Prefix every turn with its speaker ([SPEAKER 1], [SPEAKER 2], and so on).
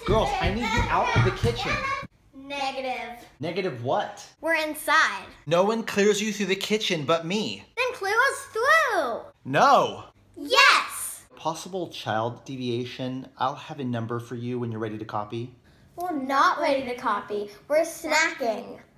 [SPEAKER 1] Girls, I need you out of the kitchen.
[SPEAKER 2] Negative.
[SPEAKER 1] Negative what?
[SPEAKER 2] We're inside.
[SPEAKER 1] No one clears you through the kitchen but me.
[SPEAKER 2] Then clear us through.
[SPEAKER 1] No.
[SPEAKER 2] Yes.
[SPEAKER 1] Possible child deviation. I'll have a number for you when you're ready to copy.
[SPEAKER 2] We're not ready to copy. We're snacking.